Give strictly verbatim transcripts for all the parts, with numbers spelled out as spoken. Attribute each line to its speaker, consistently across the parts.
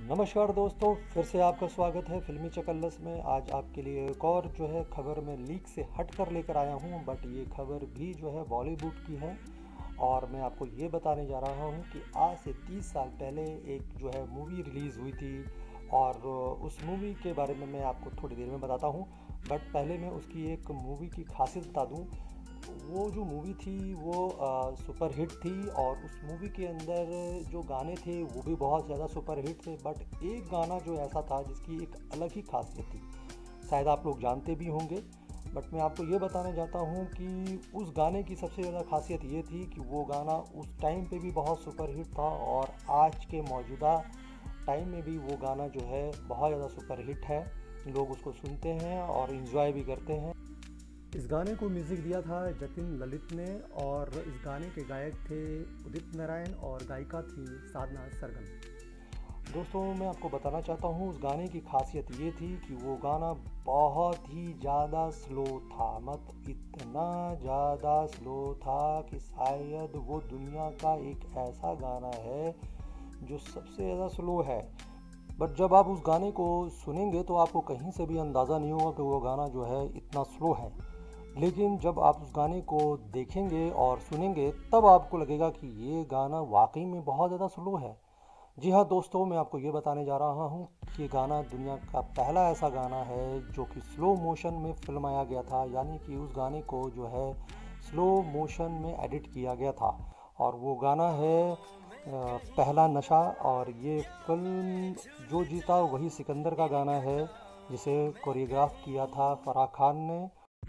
Speaker 1: नमस्कार दोस्तों, फिर से आपका स्वागत है फिल्मी चकल्लस में। आज आपके लिए एक और जो है खबर मैं लीक से हट कर लेकर आया हूँ, बट ये खबर भी जो है बॉलीवुड की है। और मैं आपको ये बताने जा रहा हूँ कि आज से तीस साल पहले एक जो है मूवी रिलीज़ हुई थी, और उस मूवी के बारे में मैं आपको थोड़ी देर में बताता हूँ। बट पहले मैं उसकी एक मूवी की खासियत बता दूँ। वो जो मूवी थी वो आ, सुपर हिट थी, और उस मूवी के अंदर जो गाने थे वो भी बहुत ज़्यादा सुपर हिट थे। बट एक गाना जो ऐसा था जिसकी एक अलग ही खासियत थी, शायद आप लोग जानते भी होंगे। बट मैं आपको ये बताना चाहता हूँ कि उस गाने की सबसे ज़्यादा खासियत ये थी कि वो गाना उस टाइम पे भी बहुत सुपर हिट था, और आज के मौजूदा टाइम में भी वो गाना जो है बहुत ज़्यादा सुपर हिट है। लोग उसको सुनते हैं और इन्जॉय भी करते हैं। इस गाने को म्यूज़िक दिया था जतिन ललित ने, और इस गाने के गायक थे उदित नारायण और गायिका थी साधना सरगम। दोस्तों, मैं आपको बताना चाहता हूँ उस गाने की खासियत ये थी कि वो गाना बहुत ही ज़्यादा स्लो था। मत इतना ज़्यादा स्लो था कि शायद वो दुनिया का एक ऐसा गाना है जो सबसे ज़्यादा स्लो है। बट जब आप उस गाने को सुनेंगे तो आपको कहीं से भी अंदाज़ा नहीं होगा कि वो गाना जो है इतना स्लो है। लेकिन जब आप उस गाने को देखेंगे और सुनेंगे तब आपको लगेगा कि ये गाना वाकई में बहुत ज़्यादा स्लो है। जी हाँ दोस्तों, मैं आपको ये बताने जा रहा हूँ कि ये गाना दुनिया का पहला ऐसा गाना है जो कि स्लो मोशन में फिल्माया गया था, यानी कि उस गाने को जो है स्लो मोशन में एडिट किया गया था। और वो गाना है अ, पहला नशा। और ये फिल्म जो जीता वही सिकंदर का गाना है, जिसे कोरियोग्राफ किया था फराह खान ने।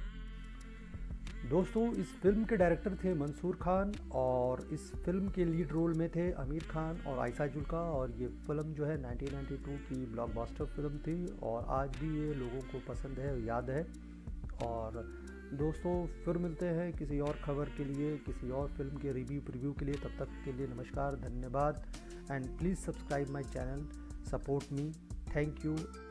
Speaker 1: दोस्तों, इस फिल्म के डायरेक्टर थे मंसूर खान, और इस फिल्म के लीड रोल में थे आमिर खान और आयशा जुल्का। और ये फिल्म जो है नाइनटीन नाइंटी टू की ब्लॉकबस्टर फिल्म थी, और आज भी ये लोगों को पसंद है, याद है। और दोस्तों, फिर मिलते हैं किसी और खबर के लिए, किसी और फिल्म के रिव्यू प्रीव्यू के लिए। तब तक के लिए नमस्कार, धन्यवाद, and please subscribe my channel, support me. Thank you.